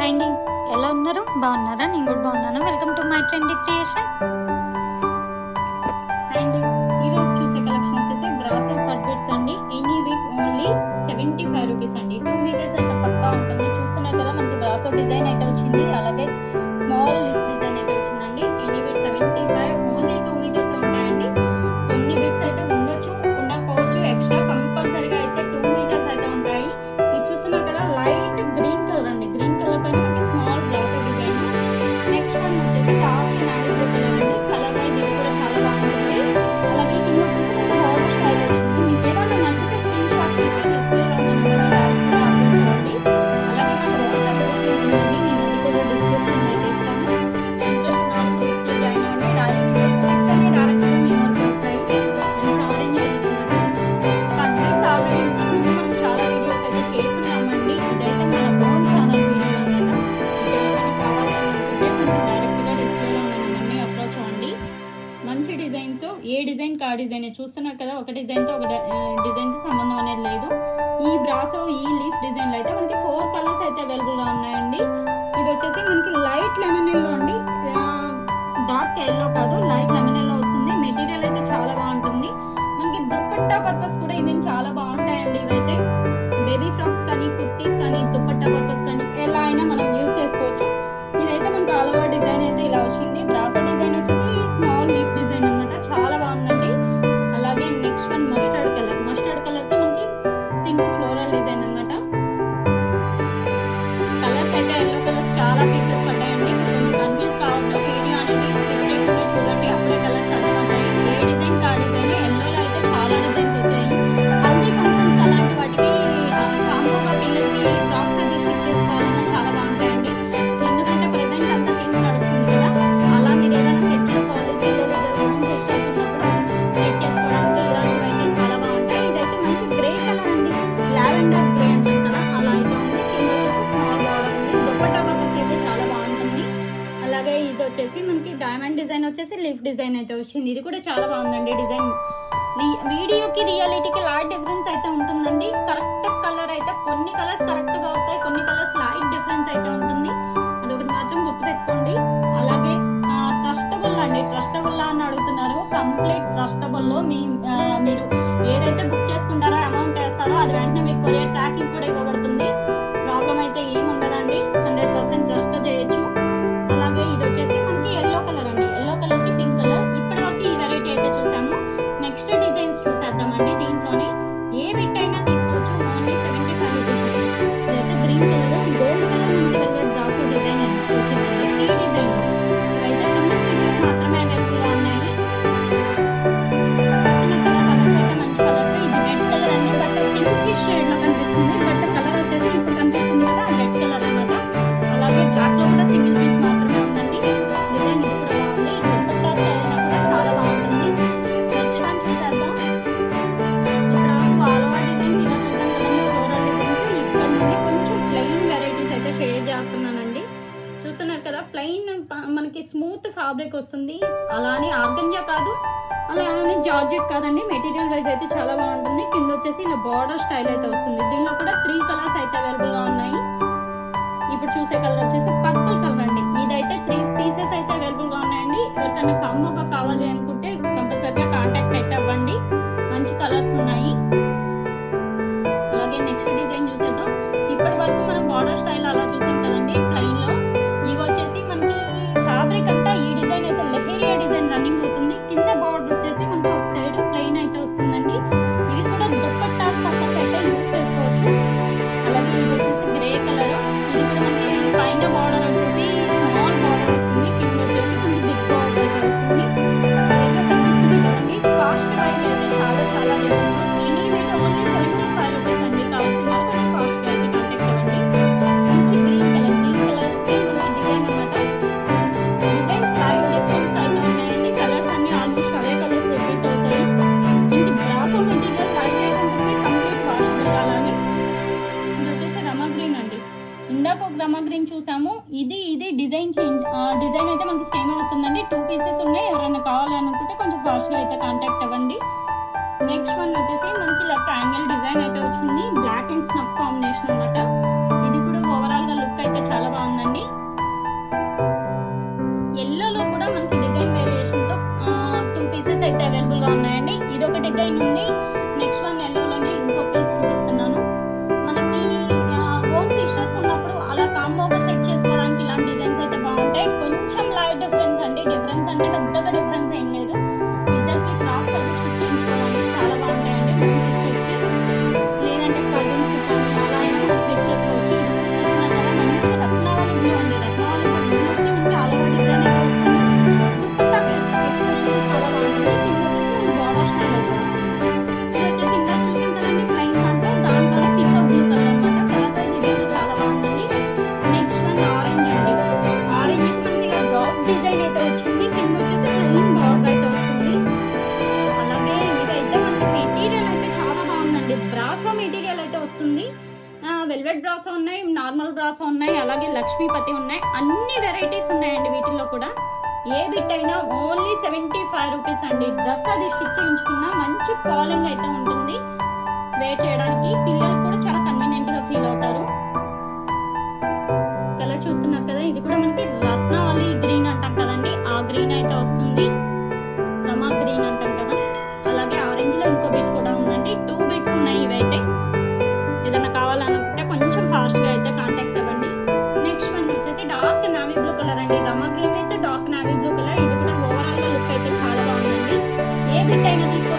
Hi అండి, ఎలా ఉన్నారు? బాగున్నారా? నేను కూడా బాగున్నాను. Welcome to my trendy creation. And ఈరోజు చూసే కలెక్షన్ వచ్చేసి బ్రాసో కట్ బిట్స్ అండి. ఎనీ వీక్ ఓన్లీ 75 రూపీస్ అండి. 2 మీటర్స్ అయితే పక్కా ఉంటుంది. చూస్తున్నారు కదా, మనకి బ్రాసో డిజైన్ అయితే వచ్చింది, అలాగే స్మాల్ లిఫ్ట్ డిజైన్ అయితే వచ్చిందండి. ఎనీ వీక్ 75, ఓన్లీ 2 మీటర్స్ ఉంటాయండి. కొన్ని బిట్స్ అయితే ఉండొచ్చు, ఉండకపోవచ్చు. ఎక్స్ట్రా కంపల్సరీగా అయితే 2 మీటర్స్ అయితే ఉంటాయి. ఇది చూస్తున్నారు కదా, లైట్ గ్రీన్ కలర్ అండి. గ్రీన్ కలర్ పైన మనకి small brasso design. Next one వచ్చేసి డార్క్ నావీ బ్లూ కలర్ అండి. కలర్ వైజ్ ఇది కూడా చాలా బాగుంటుంది. అలాగే కింద వచ్చేసి మనకి బోర్డర్ స్టైల్ వచ్చింది. మీకు ఏదైనా నచ్చితే స్క్రీన్ షాట్ తీసి డిస్ప్లేలో డైరెక్ట్గా అప్లోడ్ చేయండి. అలాగే మన వాట్సాప్ గ్రూప్ ఉందండి, నేను అది కూడా డిస్క్రిప్షన్లో అయితే ఇస్తాను. ఇంట్రెస్ట్ ఉన్న వాళ్ళు గ్రూప్స్లో జాయిన్ అవ్వండి. డైరెక్ట్ స్క్రిప్ట్స్ అన్ని డైరెక్ట్గా మీ వరకు వస్తాయి. నేను ఛాలెంజ్ వెళ్తున్నాను. కట్ బిట్స్ ఆల్రెడీ ఇంతకుముందు మనం చాలా వీడియోస్ అయితే చేస్తున్నామండి. ఇదైతే మన ఓన్ ఛానల్ వీడియో అనమాట. మీకు ఎవరైనా కావాలనుకుంటే కొంచెం డైరెక్ట్గా డిస్ప్లేలో ఉన్న నెంబర్ని అప్రోచ్ అవ్వండి. మంచి డిజైన్స్, ఏ డిజైన్ కా డిజైన్ చూస్తున్నారు కదా, ఒక డిజైన్తో ఒక డిజైన్కి సంబంధం అనేది లేదు. ఈ బ్రాసో ఈ లీఫ్ డిజైన్లో అయితే మనకి 4 కలర్స్ అయితే అవైలబుల్గా ఉన్నాయండి. ఇది వచ్చేసి మనకి లైట్ లెమన్ ఎల్లో అండి, డార్క్ ఎల్లో కాదు, లైట్ లెమన్ ఎల్లో వస్తుంది. మెటీరియల్ అయితే చాలా బాగుంటుంది. మనకి దుప్పట్టా పర్పస్ కూడా ఈవెన్ చాలా బాగుంటాయండి. ఇవైతే బేబీ ఫ్రాక్స్ కానీ, కుర్తీస్ కానీ, దుప్పట్టా పర్పస్ కానీ ఎలా అయినా మనం యూజ్ చేసుకోవచ్చు. ఇదైతే మనకి ఆల్ ఓవర్ డిజైన్ అయితే ఇలా వచ్చింది. బ్రాసో డిజైన్ వచ్చేసి స్మాల్ లీఫ్ డిజైన్ అనమాట, చాలా బాగుందండి. అలాగే next one mustard colour. Mustard కలర్తో మనకి పింక్ ఫ్లోరల్ డిజైన్ అనమాట. కలర్స్ అయితే ఎల్లో కలర్స్ చాలా పీసెస్ పడ్డాయండి. కొంచెం కన్ఫ్యూజ్ కావద్దు, వీడియో అనేది స్కిప్ చేయకుండా చూడండి, అప్పుడే కలర్స్ అర్థమవుతాయి. ఏ డిజైన్ కా డిజైన్. ఎల్లోలో అయితే చాలా డిజైన్స్ వచ్చాయి. హల్దీ ఫంక్షన్స్ అలాంటి వాటికి కాంబోగా పిల్లలకి ఫ్రాక్స్ అయితే స్టిచ్ చేసుకోవాలన్నా చాలా బాగుంటాయండి. ఎందుకంటే ప్రెసెంట్ అంతా థీమ్ నడుస్తుంది కదా, అలా మీరు ఏదైనా సెట్ చేసుకోవాలి, పిల్లలు ఇద్దరు సెట్ చేసుకున్నప్పుడు సెట్ చేసుకోవడానికి ఇలాంటివి అయితే చాలా బాగుంటాయి. ఇదైతే మంచి గ్రే కలర్ అండి, లావెండర్ గ్రే అంటారు కదా, అలా అయితే ఉంది. కింద వచ్చేసి స్మాల్ బార్డర్ ఉంది. దుపట్టా పర్పస్ అయితే చాలా బాగుంటుంది. అలాగే ఇది వచ్చేసి మనకి డైమండ్ డిజైన్ వచ్చేసి లీఫ్ డిజైన్ అయితే వచ్చింది. ఇది కూడా చాలా బాగుందండి డిజైన్. వీడియోకి రియాలిటీకి లైట్ డిఫరెన్స్ అయితే ఉంటుందండి. కరెక్ట్ కలర్ అయితే కొన్ని కలర్స్ కరెక్ట్ గా వస్తాయి, కొన్ని కలర్స్ లైట్ డిఫరెన్స్ అయితే ఉంటుంది. అదొకటి మాత్రం గుర్తుపెట్టుకోండి. అలాగే ట్రస్టబుల్ అండి, ట్రస్టబుల్ అని అడుగుతున్నారు. కంప్లీట్ ట్రస్టబుల్ లో మీరు ఏదైతే బుక్ చేసుకుంటారో అమౌంట్ వేస్తారో అది వెంటనే మీకు కొరియర్ ట్రాకింగ్ కూడా ఇవ్వబడుతుంది. ప్రాబ్లం అయితే ఏమి ఉండదండి, 100% ట్రస్ట్ చేయొచ్చు. అలాగే ఇది వచ్చేసి మనకి ఎల్లో కలర్ అండి. ఎల్లో కలర్ కి పింక్ కలర్. ఇప్పటి వరకు ఈ వెరైటీ అయితే చూసాము. నెక్స్ట్ డిజైన్స్ చూసేద్దామండి. దీంట్లోనే ఏ బిట్ అయినా తీసుకోవచ్చు. ఓన్లీ 75 రూపీస్ అండి. ఇదైతే గ్రీన్ కలర్, గోల్డ్ కలర్ మనకి వెల్వెట్ బ్రాసో డిజైన్ వచ్చిందండి. ఈ డిజైన్ ఇవైతే సింగిల్ పీసెస్ మాత్రమే అవైలబుల్గా ఉన్నాయి. కలర్స్ అయితే మంచి కలర్స్. ఇది రెడ్ కలర్ అండి, బట్ పింకిష్ షేడ్ లో కనిపిస్తుంది. బట్ కలర్ వచ్చేసి ఇప్పుడు కనిపిస్తుంది కదా, రెడ్ కలర్ అన్నమాట. అలాగే బ్లాక్ లో కూడా సింగిల్ పీస్ మాత్రమే ఉందండి. డిజైన్ ఇది కూడా బాగుంది. దుపట్టా స్టైల్ కూడా చాలా బాగుంటుంది. నెక్స్ట్ వన్ చూసేద్దాం. ఇక్కడ ఆల్ ఓవర్ డిజైన్స్ ఇలా చూసాం కదండి, ఫ్లోరల్ డిజైన్స్. ఇక్కడ నుండి కొంచెం ప్లెయిన్ వెరైటీస్ అయితే షేర్ చేస్తున్నానండి. చూస్తున్నారు కదా, ప్లెయిన్ మనకి స్మూత్ ఫ్యాబ్రిక్ వస్తుంది. అలానే ఆర్గంజా కాదు, అలానే జార్జెట్ కాదండి. మెటీరియల్ వైజ్ అయితే చాలా బాగుంటుంది. కింద వచ్చేసి ఇలా బార్డర్ స్టైల్ అయితే వస్తుంది. దీనిలో కూడా 3 కలర్స్ అయితే అవైలబుల్ గా ఉన్నాయి. ఇప్పుడు చూసే కలర్ వచ్చేసి పర్పుల్ కలర్ అండి. ఇదైతే 3 పీసెస్ అయితే అవైలబుల్ గా ఉన్నాయండి. ఎవరికైనా కాంబోగా కావాలి అనుకుంటే కంపల్సరీగా కాంటాక్ట్ అయితే అవ్వండి. మంచి కలర్స్ ఉన్నాయి. అలాగే నెక్స్ట్ డిజైన్ చూసేద్దాం. ఇప్పటి వరకు మనం బార్డర్ స్టైల్ అలా చూసాం కదండి ప్లెయిన్ లో. ఇవి వచ్చేసి మనకి ఫ్యాబ్రిక్ అంతా ఈ డిజైన్ అయితే లెహేరియా డిజైన్ రన్నింగ్ అవుతుంది. కింద బార్డర్ వచ్చేసి మనకి ఒక సైడ్ ప్లెయిన్ అయితే వస్తుందండి. ఇవి కూడా దుపట్టా పర్పస్ అయితే యూజ్ చేసుకోవచ్చు. అలాగే ఇది వచ్చేసి గ్రే కలర్. ఇది కూడా మనకి పైన బార్డర్ వచ్చేసి స్మాల్ బార్డర్ వస్తుంది, కింద వచ్చేసి మనకి బిగ్ బార్డర్ అయితే వస్తుంది. అయితే కనిపిస్తుంది కదండి. కాస్ట్ వైజ్ అయితే చాలా చాలా ఎనీ వీటి ఓన్లీ 75 రూపీస్ అండి. కావాల్సిన వాళ్ళు ఫాస్ట్ అయితే కాంటాక్ట్ అవ్వండి. మంచి green colour, green colour design అనమాట. డిజైన్స్ లైట్ డిఫరెన్స్ అయితే ఉన్నాయండి. కలర్స్ అన్ని ఆల్మోస్ట్ అవే కలర్స్ రిపీట్ అవుతాయి. ఇంటి బ్రాసో మెటీరియల్ లైట్ అయితే ఉంటుంది, కంప్లీట్ వాషబుల్. అలానే ఇది వచ్చేసి రమా గ్రీన్ అండి. ఇందాక ఒక రమా గ్రీన్ చూసాము. ఇది డిజైన్ చేంజ్. డిజైన్ అయితే మనకి సేమ్ వస్తుందండి. 2 పీసెస్ ఉన్నాయి. ఎవరైనా కావాలి అనుకుంటే కొంచెం ఫాస్ట్గా అయితే కాంటాక్ట్ అవ్వండి. నెక్స్ట్ వన్ వచ్చేసి మనకి ఇలా ట్రయాంగిల్ డిజైన్ అయితే వచ్చింది. బ్లాక్ అండ్ స్నఫ్ కాంబినేషన్ అనమాట. ఇది కూడా ఓవరాల్ గా లుక్ అయితే చాలా బాగుందండి. బ్రాసో మెటీరియల్ అయితే వస్తుంది. వెల్వెట్ బ్రాసో ఉన్నాయి, నార్మల్ బ్రాసో ఉన్నాయి, అలాగే లక్ష్మీపతి ఉన్నాయి. అన్ని వెరైటీస్ ఉన్నాయండి వీటిల్లో కూడా. ఏ బిట్ అయినా ఓన్లీ 75 రూపీస్ అండి. డ్రెస్ అది స్టిచ్ చేయించుకున్న మంచి ఫాలింగ్ అయితే ఉంటుంది. వేర్ చేయడానికి పిల్లలు కూడా చాలా కన్వీనియంట్ గా ఫీల్ అవుతారు. కలర్ చూస్తున్నారు కదా, ఇది కూడా మనకి రత్నావళి గ్రీన్ అంటాం కదండి, ఆ గ్రీన్ అయితే వస్తుంది. రమా గ్రీన్ అంటాం కదా. అలాగే ఆరెంజ్ లో ఇంకో బిట్ కూడా ఉందండి. 2 బిట్స్ ఉన్నాయి ఇవైతే. ఏదైనా కావాలనుకుంటే కొంచెం ఫాస్ట్ గా అయితే కాంటాక్ట్ అవ్వండి. నెక్స్ట్ వన్ వచ్చేసి డార్క్ నావీ బ్లూ కలర్ అండి. రమా గ్రీన్ అయితే డార్క్ నావీ బ్లూ కలర్. ఇది కూడా ఓవరాల్ గా లుక్ అయితే చాలా బాగుందండి. ఏ బిట్ అయినా